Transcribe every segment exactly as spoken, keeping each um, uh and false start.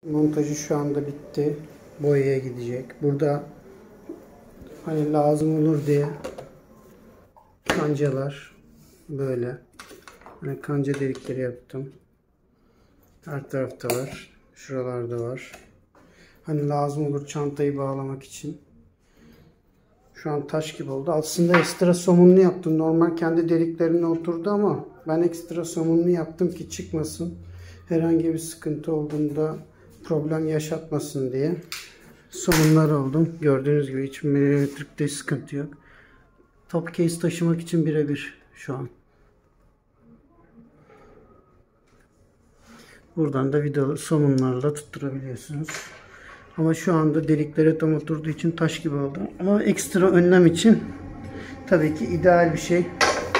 Montajı şu anda bitti. Boyaya gidecek. Burada hani lazım olur diye kancalar böyle. Hani kanca delikleri yaptım. Her tarafta var. Şuralarda var. Hani lazım olur çantayı bağlamak için. Şu an taş gibi oldu. Aslında ekstra somunlu yaptım. Normal kendi deliklerine oturdu ama ben ekstra somunlu yaptım ki çıkmasın. Herhangi bir sıkıntı olduğunda problem yaşatmasın diye. Somunlar oldum. Gördüğünüz gibi hiç milimetrikte sıkıntı yok. Top case taşımak için birebir şu an. Buradan da vidalı somunlarla tutturabiliyorsunuz. Ama şu anda deliklere tam oturduğu için taş gibi oldu. Ama ekstra önlem için tabii ki ideal bir şey.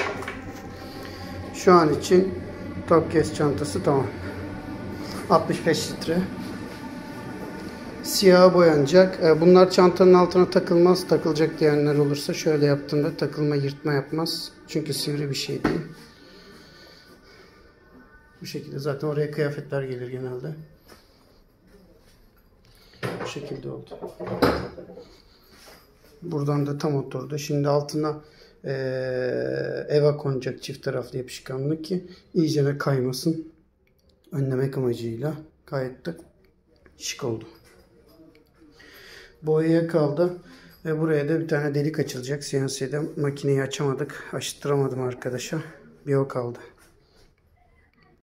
Şu an için top case çantası tamam. altmış beş litre. Siyaha boyanacak. Bunlar çantanın altına takılmaz. Takılacak diyenler olursa şöyle yaptığımda takılma, yırtma yapmaz. Çünkü sivri bir şey değil. Bu şekilde zaten oraya kıyafetler gelir genelde. Bu şekilde oldu. Buradan da tam oturdu. Şimdi altına ee, eva konacak çift taraflı yapışkanlık ki iyicene kaymasın. Önlemek amacıyla gayet de şık oldu. Boyaya kaldı. Ve buraya da bir tane delik açılacak. C N C'de makineyi açamadık. Açtıramadım arkadaşa. Bir o kaldı.